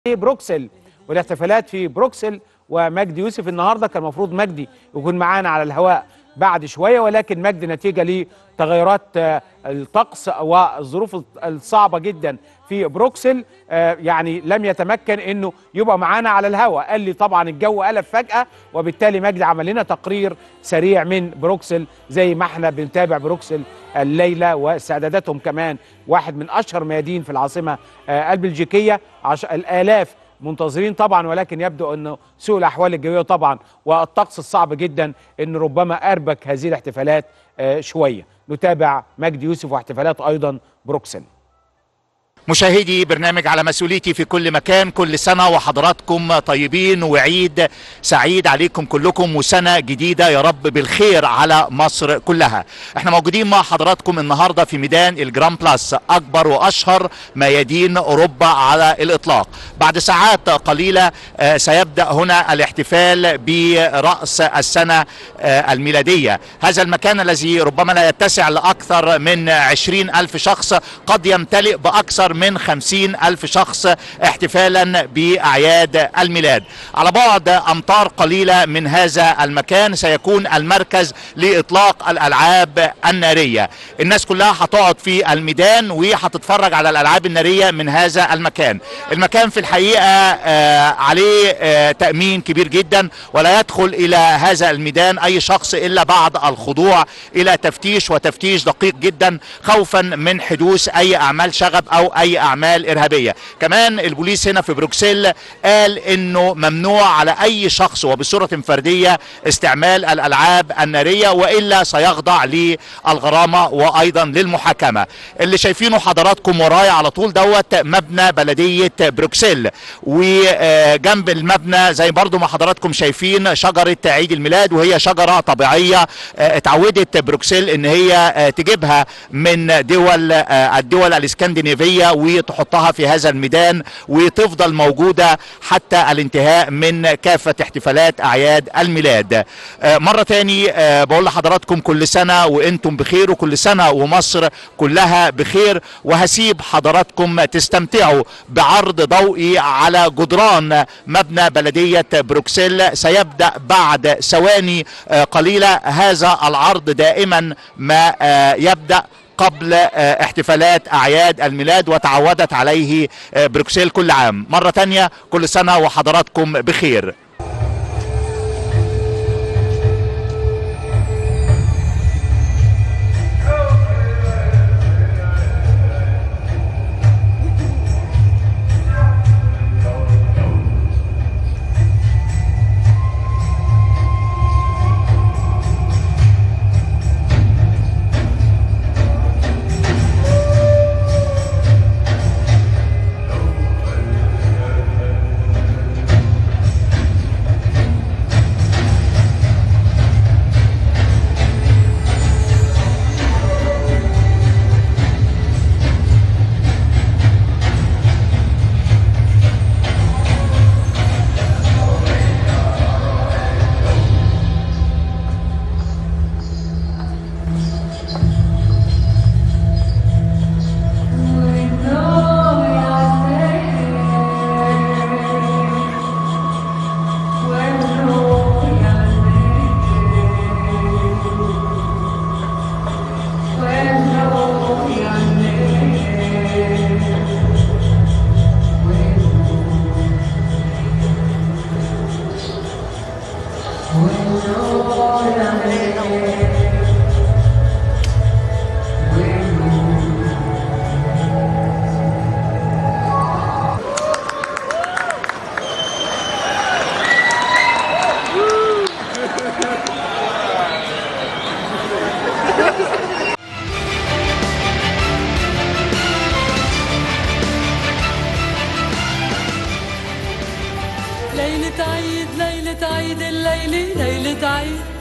بروكسل والاحتفالات في بروكسل. ومجدي يوسف النهارده كان المفروض مجدي يكون معانا على الهواء بعد شويه، ولكن مجدي نتيجه لتغيرات الطقس والظروف الصعبه جدا في بروكسل يعني لم يتمكن انه يبقى معانا على الهواء. قال لي طبعا الجو قلب فجاه، وبالتالي مجدي عمل لنا تقرير سريع من بروكسل زي ما احنا بنتابع بروكسل الليله واستعداداتهم. كمان واحد من اشهر ميادين في العاصمه البلجيكيه، الالاف منتظرين طبعا، ولكن يبدو انه سوء الاحوال الجويه طبعا والطقس الصعب جدا ان ربما اربك هذه الاحتفالات شويه. نتابع مجدي يوسف واحتفالات ايضا بروكسل. مشاهدي برنامج على مسؤوليتي في كل مكان، كل سنة وحضراتكم طيبين وعيد سعيد عليكم كلكم وسنة جديدة يا رب بالخير على مصر كلها. احنا موجودين مع حضراتكم النهاردة في ميدان الجران بلاس، أكبر وأشهر ميادين أوروبا على الإطلاق. بعد ساعات قليلة سيبدأ هنا الاحتفال برأس السنة الميلادية. هذا المكان الذي ربما لا يتسع لأكثر من 20,000 شخص قد يمتلئ بأكثر من 50,000 شخص احتفالا بأعياد الميلاد. على بعد أمتار قليلة من هذا المكان سيكون المركز لإطلاق الألعاب النارية. الناس كلها هتقعد في الميدان وهتتفرج على الألعاب النارية من هذا المكان. المكان في الحقيقة عليه تأمين كبير جدا، ولا يدخل إلى هذا الميدان أي شخص إلا بعد الخضوع إلى تفتيش، وتفتيش دقيق جدا خوفا من حدوث أي أعمال شغب أو أي أعمال إرهابية. كمان البوليس هنا في بروكسل قال إنه ممنوع على أي شخص وبصورة فردية استعمال الألعاب النارية، وإلا سيخضع للغرامة وأيضا للمحاكمة. اللي شايفينه حضراتكم ورايا على طول دوت مبنى بلدية بروكسل، وجنب المبنى زي برضو ما حضراتكم شايفين شجرة عيد الميلاد، وهي شجرة طبيعية اتعودت بروكسل إن هي تجيبها من الدول الاسكندنافية وتحطها في هذا الميدان وتفضل موجودة حتى الانتهاء من كافة احتفالات أعياد الميلاد. مرة تاني بقول لحضراتكم كل سنة وانتم بخير، وكل سنة ومصر كلها بخير. وهسيب حضراتكم تستمتعوا بعرض ضوئي على جدران مبنى بلدية بروكسل. سيبدأ بعد ثواني قليلة. هذا العرض دائما ما يبدأ قبل احتفالات أعياد الميلاد، وتعودت عليه بروكسل كل عام. مرة تانية كل سنة وحضراتكم بخير. ليلة عيد ليلة عيد الليلة ليلة عيد،